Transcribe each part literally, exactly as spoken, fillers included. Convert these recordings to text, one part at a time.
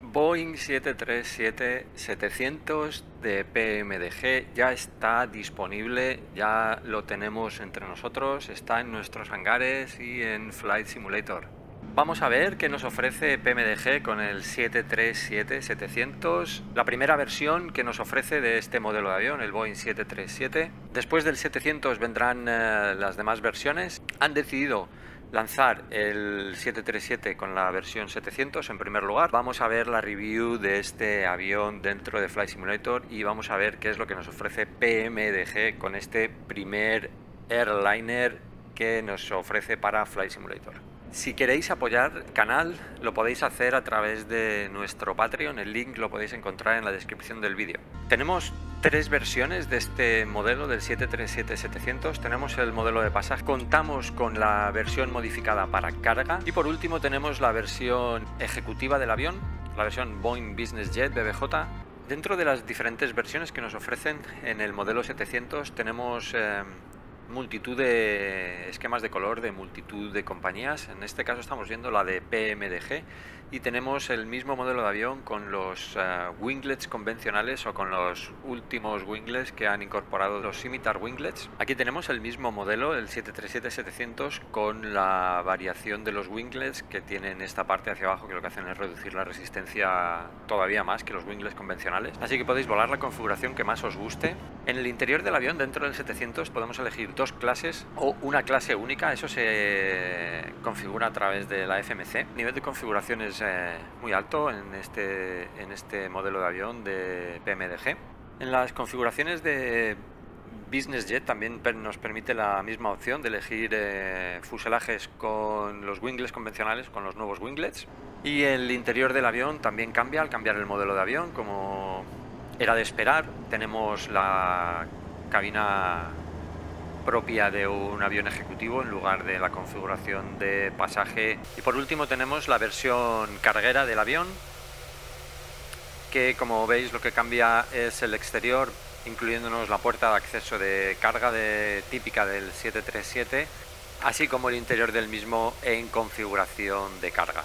Boeing siete tres siete setecientos de P M D G ya está disponible, ya lo tenemos entre nosotros, está en nuestros hangares y en Flight Simulator. Vamos a ver qué nos ofrece P M D G con el siete tres siete setecientos, la primera versión que nos ofrece de este modelo de avión, el Boeing siete tres siete. Después del setecientos vendrán eh, las demás versiones. Han decidido lanzar el siete tres siete con la versión setecientos en primer lugar. Vamos a ver la review de este avión dentro de Flight Simulator y vamos a ver qué es lo que nos ofrece P M D G con este primer airliner que nos ofrece para Flight Simulator. Si queréis apoyar el canal, lo podéis hacer a través de nuestro Patreon, el link lo podéis encontrar en la descripción del vídeo. Tenemos tres versiones de este modelo del siete tres siete setecientos. Tenemos el modelo de pasaje, contamos con la versión modificada para carga y por último tenemos la versión ejecutiva del avión, la versión Boeing Business Jet B B J. Dentro de las diferentes versiones que nos ofrecen en el modelo setecientos tenemos eh, multitud de esquemas de color de multitud de compañías. En este caso estamos viendo la de P M D G y tenemos el mismo modelo de avión con los uh, winglets convencionales o con los últimos winglets que han incorporado los Scimitar winglets. Aquí tenemos el mismo modelo, el siete tres siete setecientos, con la variación de los winglets que tienen esta parte hacia abajo, que lo que hacen es reducir la resistencia todavía más que los winglets convencionales. Así que podéis volar la configuración que más os guste. En el interior del avión, dentro del setecientos, podemos elegir dos clases o una clase única. Eso se configura a través de la F M C. El nivel de configuración es eh, muy alto en este, en este modelo de avión de P M D G. En las configuraciones de Business Jet también nos permite la misma opción de elegir eh, fuselajes con los winglets convencionales, con los nuevos winglets. Y el interior del avión también cambia al cambiar el modelo de avión, como era de esperar. Tenemos la cabina propia de un avión ejecutivo en lugar de la configuración de pasaje. Y por último tenemos la versión carguera del avión, que como veis lo que cambia es el exterior, incluyéndonos la puerta de acceso de carga de, típica del siete tres siete, así como el interior del mismo en configuración de carga.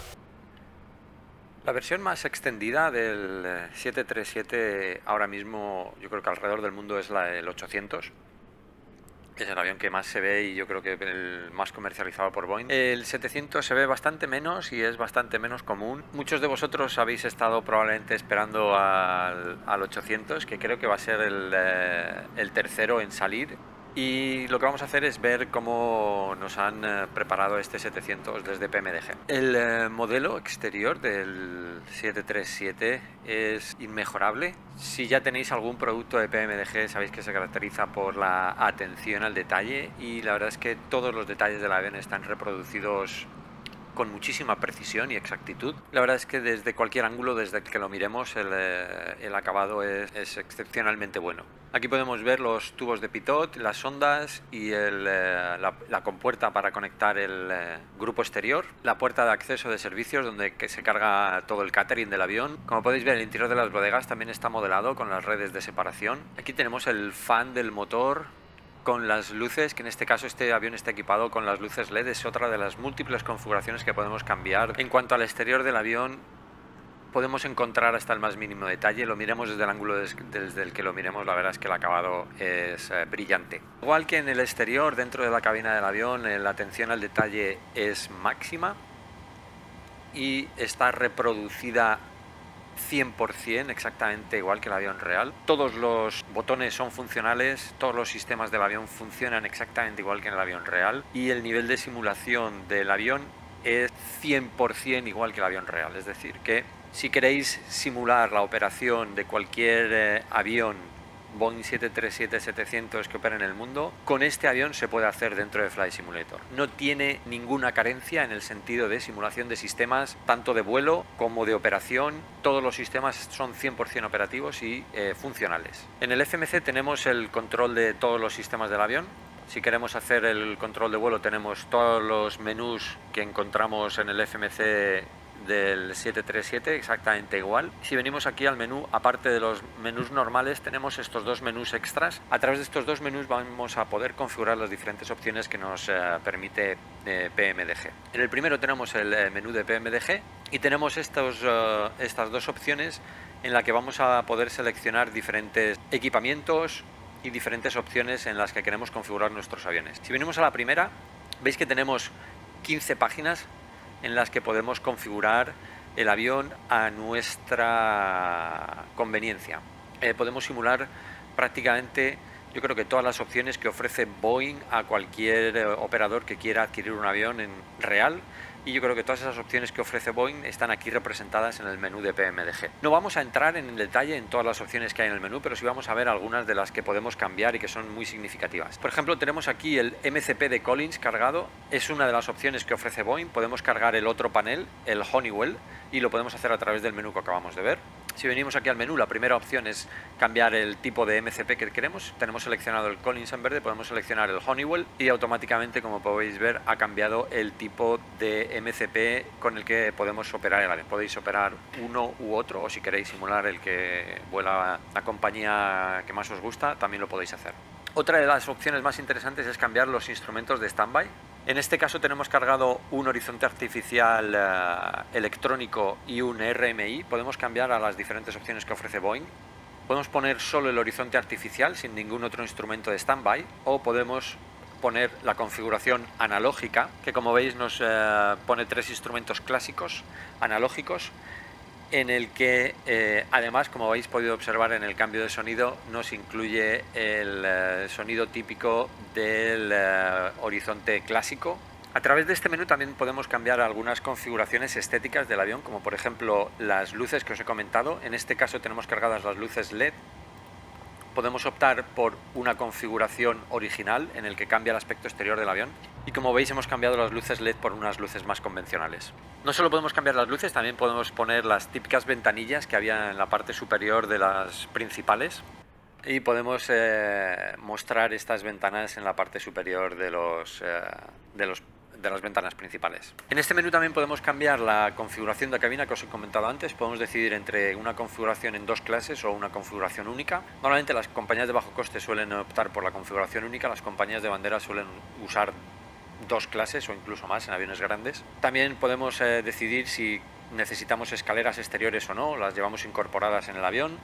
La versión más extendida del siete tres siete ahora mismo, yo creo que alrededor del mundo, es la del ochocientos. Es el avión que más se ve y yo creo que el más comercializado por Boeing. El setecientos se ve bastante menos y es bastante menos común. Muchos de vosotros habéis estado probablemente esperando al, al ochocientos, que creo que va a ser el, eh, el tercero en salir. Y lo que vamos a hacer es ver cómo nos han eh, preparado este setecientos desde P M D G. El eh, modelo exterior del siete tres siete es inmejorable. Si ya tenéis algún producto de P M D G, sabéis que se caracteriza por la atención al detalle y la verdad es que todos los detalles del avión están reproducidos con muchísima precisión y exactitud. La verdad es que desde cualquier ángulo, desde el que lo miremos, el, el acabado es, es excepcionalmente bueno. Aquí podemos ver los tubos de pitot, las sondas y el, la, la compuerta para conectar el eh, grupo exterior, la puerta de acceso de servicios donde que se carga todo el catering del avión. Como podéis ver, el interior de las bodegas también está modelado con las redes de separación. Aquí tenemos el fan del motor con las luces, que en este caso este avión está equipado con las luces L E D. Es otra de las múltiples configuraciones que podemos cambiar. En cuanto al exterior del avión, podemos encontrar hasta el más mínimo detalle. Lo miremos desde el ángulo desde el que lo miremos, la verdad es que el acabado es eh, brillante. Igual que en el exterior, dentro de la cabina del avión, eh, la atención al detalle es máxima y está reproducida cien por cien, exactamente igual que el avión real. Todos los botones son funcionales, todos los sistemas del avión funcionan exactamente igual que en el avión real y el nivel de simulación del avión es cien por cien igual que el avión real. Es decir, que si queréis simular la operación de cualquier eh, avión Boeing siete tres siete setecientos que opera en el mundo, con este avión se puede hacer dentro de Flight Simulator. No tiene ninguna carencia en el sentido de simulación de sistemas, tanto de vuelo como de operación. Todos los sistemas son cien por cien operativos y eh, funcionales. En el F M C tenemos el control de todos los sistemas del avión. Si queremos hacer el control de vuelo, tenemos todos los menús que encontramos en el F M C del siete tres siete, exactamente igual. Si venimos aquí al menú, aparte de los menús normales, tenemos estos dos menús extras. A través de estos dos menús vamos a poder configurar las diferentes opciones que nos eh, permite eh, P M D G. En el primero tenemos el eh, menú de P M D G Y tenemos estos, uh, estas dos opciones en las que vamos a poder seleccionar diferentes equipamientos y diferentes opciones en las que queremos configurar nuestros aviones. Si venimos a la primera, veis que tenemos quince páginas en las que podemos configurar el avión a nuestra conveniencia. Eh, podemos simular prácticamente, yo creo que todas las opciones que ofrece Boeing a cualquier eh, operador que quiera adquirir un avión en real. Y yo creo que todas esas opciones que ofrece Boeing están aquí representadas en el menú de P M D G. No vamos a entrar en detalle en todas las opciones que hay en el menú, pero sí vamos a ver algunas de las que podemos cambiar y que son muy significativas. Por ejemplo, tenemos aquí el M C P de Collins cargado. Es una de las opciones que ofrece Boeing. Podemos cargar el otro panel, el Honeywell, y lo podemos hacer a través del menú que acabamos de ver. Si venimos aquí al menú, la primera opción es cambiar el tipo de M C P que queremos. Tenemos seleccionado el Collins en verde, podemos seleccionar el Honeywell y automáticamente, como podéis ver, ha cambiado el tipo de M C P con el que podemos operar el avión. Podéis operar uno u otro, o si queréis simular el que vuela la compañía que más os gusta, también lo podéis hacer. Otra de las opciones más interesantes es cambiar los instrumentos de standby. En este caso tenemos cargado un horizonte artificial uh, electrónico y un R M I. Podemos cambiar a las diferentes opciones que ofrece Boeing. Podemos poner solo el horizonte artificial sin ningún otro instrumento de standby, o podemos poner la configuración analógica, que como veis nos uh, pone tres instrumentos clásicos analógicos, en el que eh, además, como habéis podido observar en el cambio de sonido, nos incluye el eh, sonido típico del eh, horizonte clásico. A través de este menú también podemos cambiar algunas configuraciones estéticas del avión, como por ejemplo las luces que os he comentado. En este caso tenemos cargadas las luces L E D. Podemos optar por una configuración original en el que cambia el aspecto exterior del avión. Y como veis, hemos cambiado las luces L E D por unas luces más convencionales. No solo podemos cambiar las luces, también podemos poner las típicas ventanillas que había en la parte superior de las principales. Y podemos eh, mostrar estas ventanas en la parte superior de los, eh, de los de las ventanas principales. En este menú también podemos cambiar la configuración de cabina que os he comentado antes. Podemos decidir entre una configuración en dos clases o una configuración única. Normalmente las compañías de bajo coste suelen optar por la configuración única, las compañías de bandera suelen usar dos clases o incluso más en aviones grandes. También podemos eh, decidir si necesitamos escaleras exteriores o no, las llevamos incorporadas en el avión.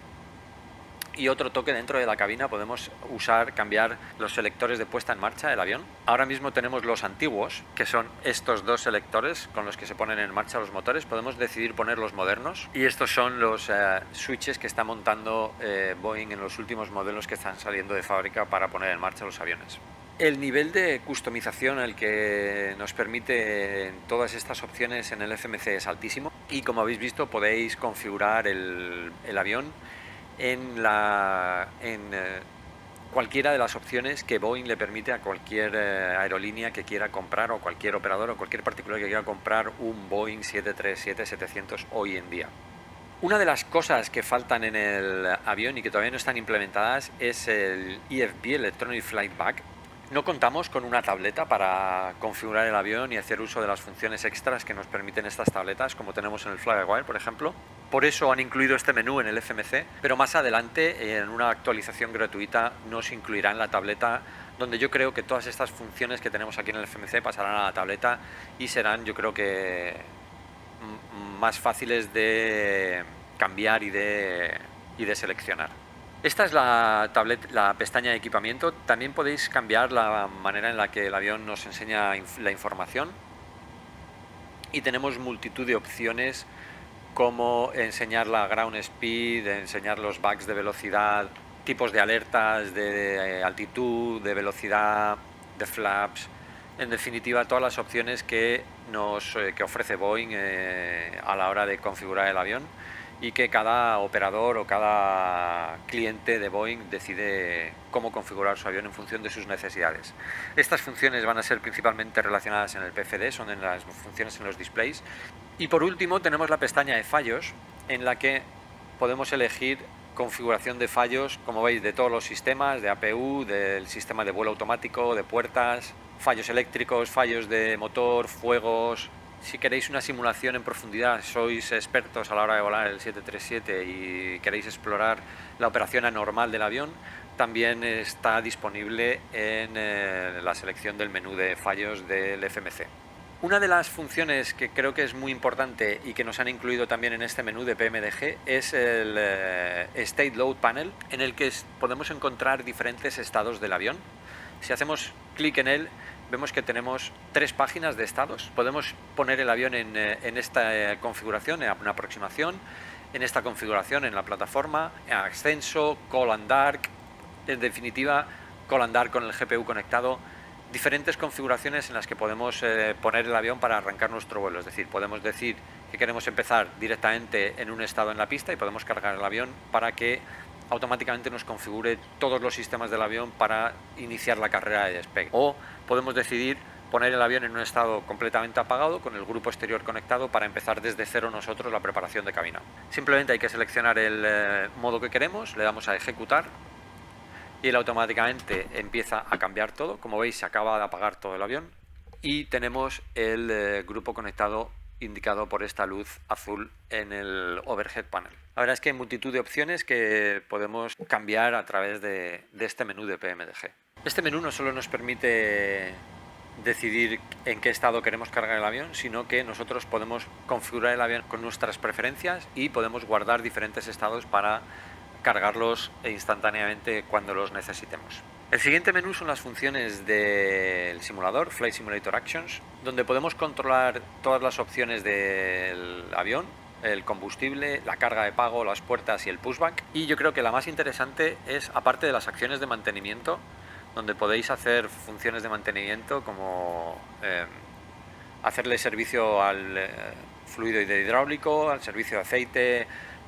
Y otro toque dentro de la cabina, podemos usar, cambiar los selectores de puesta en marcha del avión. Ahora mismo tenemos los antiguos, que son estos dos selectores con los que se ponen en marcha los motores. Podemos decidir poner los modernos, y estos son los eh, switches que está montando eh, Boeing en los últimos modelos que están saliendo de fábrica para poner en marcha los aviones. El nivel de customización el que nos permite todas estas opciones en el F M C es altísimo, y como habéis visto podéis configurar el, el avión en, la, en eh, cualquiera de las opciones que Boeing le permite a cualquier eh, aerolínea que quiera comprar, o cualquier operador o cualquier particular que quiera comprar un Boeing siete tres siete setecientos hoy en día. Una de las cosas que faltan en el avión y que todavía no están implementadas es el E F B, Electronic Flight Bag. No contamos con una tableta para configurar el avión y hacer uso de las funciones extras que nos permiten estas tabletas, como tenemos en el Flywire, por ejemplo. Por eso han incluido este menú en el F M C, pero más adelante, en una actualización gratuita, nos incluirán la tableta, donde yo creo que todas estas funciones que tenemos aquí en el F M C pasarán a la tableta y serán, yo creo que, más fáciles de cambiar y de, y de seleccionar. Esta es la, tablet, la pestaña de equipamiento. También podéis cambiar la manera en la que el avión nos enseña la información, y tenemos multitud de opciones como enseñar la ground speed, enseñar los bugs de velocidad, tipos de alertas de altitud, de velocidad, de flaps. En definitiva, todas las opciones que, nos, que ofrece Boeing eh, a la hora de configurar el avión, y que cada operador o cada cliente de Boeing decide cómo configurar su avión en función de sus necesidades. Estas funciones van a ser principalmente relacionadas en el P F D, son en las funciones en los displays. Y por último tenemos la pestaña de fallos, en la que podemos elegir configuración de fallos, como veis, de todos los sistemas, de A P U, del sistema de vuelo automático, de puertas, fallos eléctricos, fallos de motor, fuegos. Si queréis una simulación en profundidad, sois expertos a la hora de volar el siete tres siete y queréis explorar la operación anormal del avión, también está disponible en eh, la selección del menú de fallos del F M C. Una de las funciones que creo que es muy importante y que nos han incluido también en este menú de P M D G es el eh, State Load Panel, en el que podemos encontrar diferentes estados del avión. Si hacemos clic en él, vemos que tenemos tres páginas de estados. Podemos poner el avión en, en esta configuración, en una aproximación, en esta configuración en la plataforma, en ascenso, call and dark, en definitiva, call and dark con el G P U conectado. Diferentes configuraciones en las que podemos eh, poner el avión para arrancar nuestro vuelo. Es decir, podemos decir que queremos empezar directamente en un estado en la pista y podemos cargar el avión para que automáticamente nos configure todos los sistemas del avión para iniciar la carrera de despegue. O podemos decidir poner el avión en un estado completamente apagado con el grupo exterior conectado para empezar desde cero nosotros la preparación de cabina. Simplemente hay que seleccionar el eh, modo que queremos, le damos a ejecutar y él automáticamente empieza a cambiar todo. Como veis, se acaba de apagar todo el avión y tenemos el eh, grupo conectado indicado por esta luz azul en el overhead panel. La verdad es que hay multitud de opciones que podemos cambiar a través de, de este menú de P M D G. Este menú no solo nos permite decidir en qué estado queremos cargar el avión, sino que nosotros podemos configurar el avión con nuestras preferencias y podemos guardar diferentes estados para cargarlos instantáneamente cuando los necesitemos. El siguiente menú son las funciones del simulador, Flight Simulator Actions, donde podemos controlar todas las opciones del avión, el combustible, la carga de pago, las puertas y el pushback. Y yo creo que la más interesante es, aparte de las acciones de mantenimiento, donde podéis hacer funciones de mantenimiento como eh, hacerle servicio al eh, fluido hidráulico, al servicio de aceite,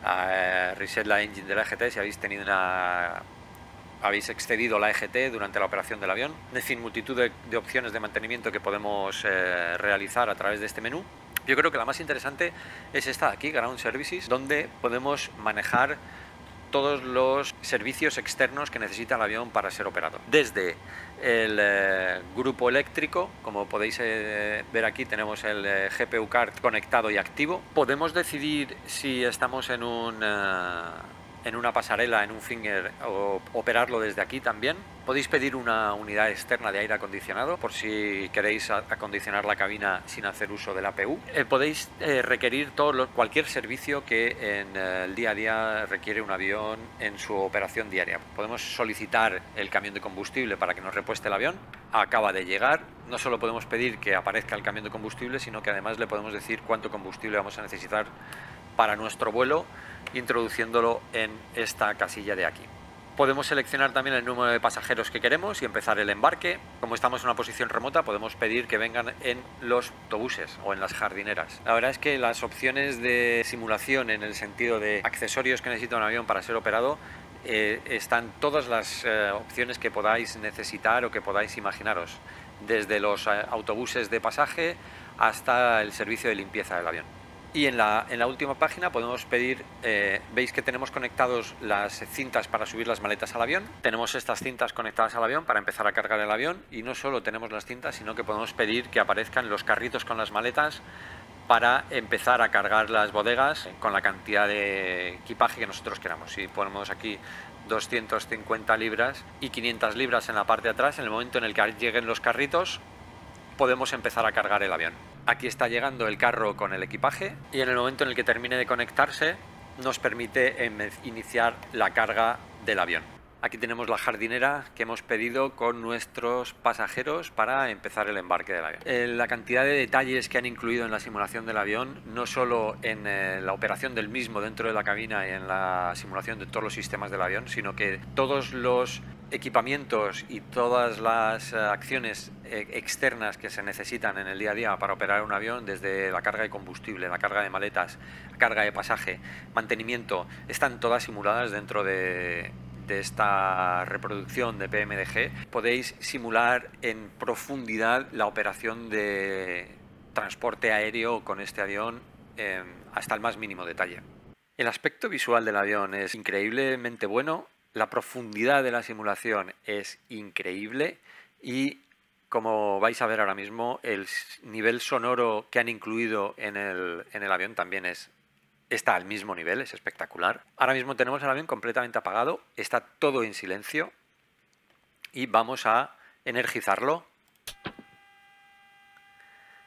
a reset la engine de la E G T si habéis tenido una habéis excedido la E G T durante la operación del avión. En fin, multitud de, de opciones de mantenimiento que podemos eh, realizar a través de este menú. Yo creo que la más interesante es esta de aquí, Ground Services, donde podemos manejar todos los servicios externos que necesita el avión para ser operado. Desde el eh, grupo eléctrico, como podéis eh, ver aquí, tenemos el eh, G P U card conectado y activo. Podemos decidir si estamos en un... Eh, en una pasarela, en un finger, o operarlo desde aquí también. Podéis pedir una unidad externa de aire acondicionado por si queréis acondicionar la cabina sin hacer uso del A P U. Eh, podéis eh, requerir todo lo, cualquier servicio que en eh, el día a día requiere un avión en su operación diaria. Podemos solicitar el camión de combustible para que nos repueste el avión. Acaba de llegar. No solo podemos pedir que aparezca el camión de combustible, sino que además le podemos decir cuánto combustible vamos a necesitar para nuestro vuelo, introduciéndolo en esta casilla de aquí. Podemos seleccionar también el número de pasajeros que queremos y empezar el embarque. Como estamos en una posición remota, podemos pedir que vengan en los autobuses o en las jardineras. La verdad es que las opciones de simulación, en el sentido de accesorios que necesita un avión para ser operado, eh, están todas las eh, opciones que podáis necesitar o que podáis imaginaros, desde los eh, autobuses de pasaje hasta el servicio de limpieza del avión. Y en la, en la última página podemos pedir, eh, veis que tenemos conectados las cintas para subir las maletas al avión. Tenemos estas cintas conectadas al avión para empezar a cargar el avión, y no solo tenemos las cintas, sino que podemos pedir que aparezcan los carritos con las maletas para empezar a cargar las bodegas con la cantidad de equipaje que nosotros queramos. Si ponemos aquí doscientas cincuenta libras y quinientas libras en la parte de atrás, en el momento en el que lleguen los carritos, podemos empezar a cargar el avión. Aquí está llegando el carro con el equipaje y en el momento en el que termine de conectarse nos permite iniciar la carga del avión. Aquí tenemos la jardinera que hemos pedido con nuestros pasajeros para empezar el embarque del avión. Eh, la cantidad de detalles que han incluido en la simulación del avión, no solo en eh, la operación del mismo dentro de la cabina y en la simulación de todos los sistemas del avión, sino que todos los equipamientos y todas las uh, acciones eh, externas que se necesitan en el día a día para operar un avión, desde la carga de combustible, la carga de maletas, la carga de pasaje, mantenimiento, están todas simuladas dentro de, de esta reproducción de P M D G. Podéis simular en profundidad la operación de transporte aéreo con este avión eh, hasta el más mínimo detalle. El aspecto visual del avión es increíblemente bueno. La profundidad de la simulación es increíble y, como vais a ver ahora mismo, el nivel sonoro que han incluido en el, en el avión también es, está al mismo nivel, es espectacular. Ahora mismo tenemos el avión completamente apagado, está todo en silencio y vamos a energizarlo.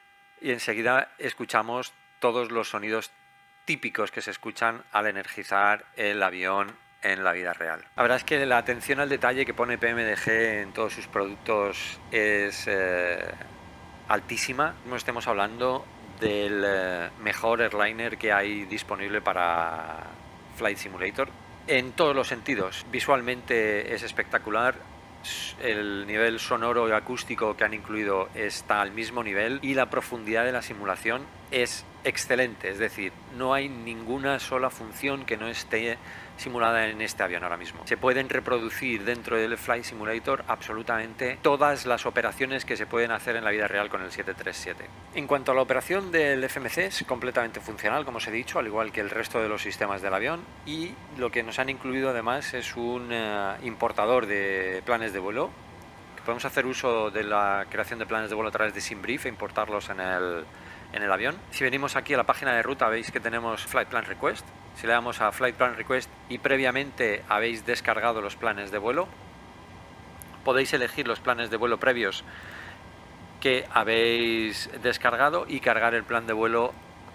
y enseguida escuchamos todos los sonidos típicos que se escuchan al energizar el avión en la vida real. La verdad es que la atención al detalle que pone P M D G en todos sus productos es eh, altísima. No estemos hablando del eh, mejor airliner que hay disponible para Flight Simulator en todos los sentidos. Visualmente es espectacular, el nivel sonoro y acústico que han incluido está al mismo nivel y la profundidad de la simulación es excelente, es decir, no hay ninguna sola función que no esté simulada en este avión ahora mismo. Se pueden reproducir dentro del Flight Simulator absolutamente todas las operaciones que se pueden hacer en la vida real con el siete tres siete. En cuanto a la operación del F M C, es completamente funcional, como os he dicho, al igual que el resto de los sistemas del avión, y lo que nos han incluido además es un uh, importador de planes de vuelo. Podemos hacer uso de la creación de planes de vuelo a través de SimBrief e importarlos en el, en el avión. Si venimos aquí a la página de ruta, veis que tenemos Flight Plan Request. Si le damos a Flight Plan Request y previamente habéis descargado los planes de vuelo, podéis elegir los planes de vuelo previos que habéis descargado y cargar el plan de vuelo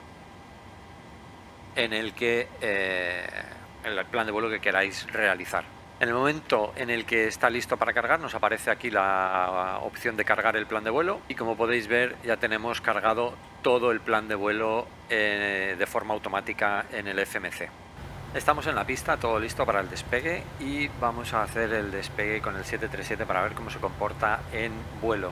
en el que eh, el plan de vuelo que queráis realizar. En el momento en el que está listo para cargar, nos aparece aquí la opción de cargar el plan de vuelo y, como podéis ver, ya tenemos cargado todo el plan de vuelo eh, de forma automática en el F M C. Estamos en la pista, todo listo para el despegue, y vamos a hacer el despegue con el siete tres siete para ver cómo se comporta en vuelo.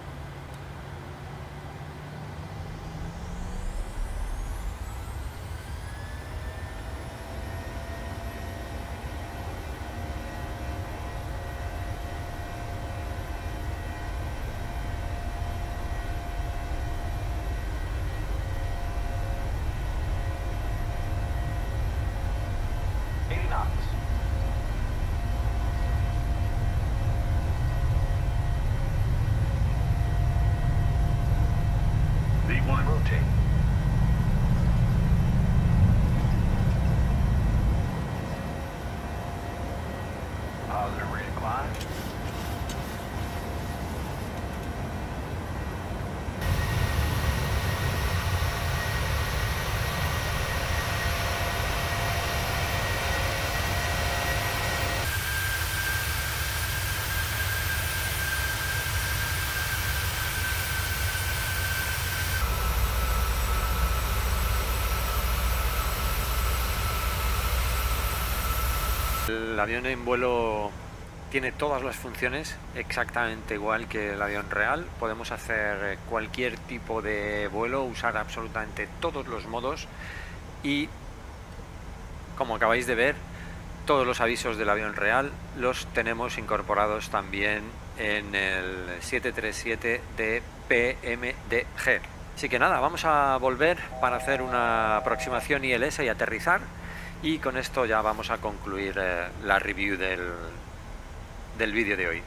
El avión en vuelo tiene todas las funciones exactamente igual que el avión real. Podemos hacer cualquier tipo de vuelo, usar absolutamente todos los modos, y, como acabáis de ver, todos los avisos del avión real los tenemos incorporados también en el siete tres siete de P M D G. Así que nada, vamos a volver para hacer una aproximación I L S y aterrizar. Y con esto ya vamos a concluir eh, la review del, del vídeo de hoy.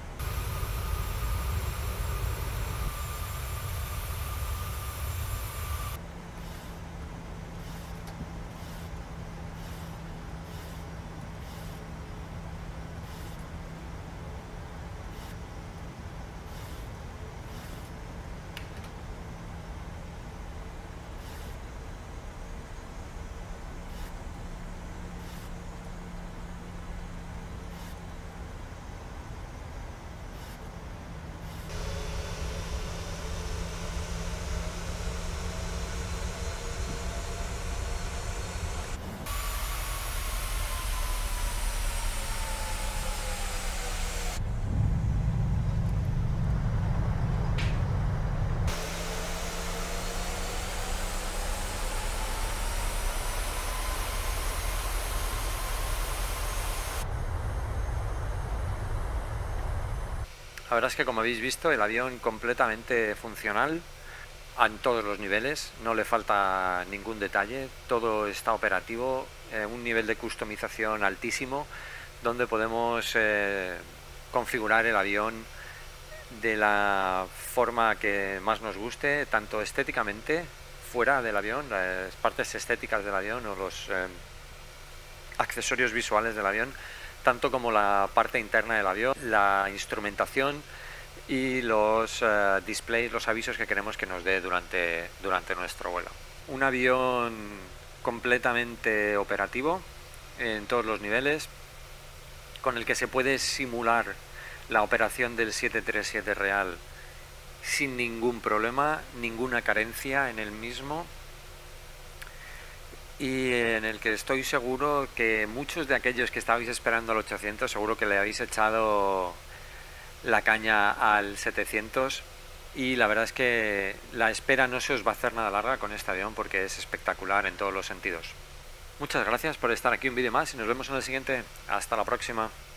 La verdad es que, como habéis visto, el avión completamente funcional en todos los niveles, no le falta ningún detalle, todo está operativo, eh, un nivel de customización altísimo, donde podemos eh, configurar el avión de la forma que más nos guste, tanto estéticamente, fuera del avión, las partes estéticas del avión o los eh, accesorios visuales del avión, tanto como la parte interna del avión, la instrumentación, y los uh, displays, los avisos que queremos que nos dé durante, durante nuestro vuelo. Un avión completamente operativo en todos los niveles, con el que se puede simular la operación del siete tres siete real sin ningún problema, ninguna carencia en el mismo, y en el que estoy seguro que muchos de aquellos que estabais esperando al ochocientos seguro que le habéis echado la caña al setecientos, y la verdad es que la espera no se os va a hacer nada larga con este avión porque es espectacular en todos los sentidos. Muchas gracias por estar aquí un vídeo más y nos vemos en el siguiente. Hasta la próxima.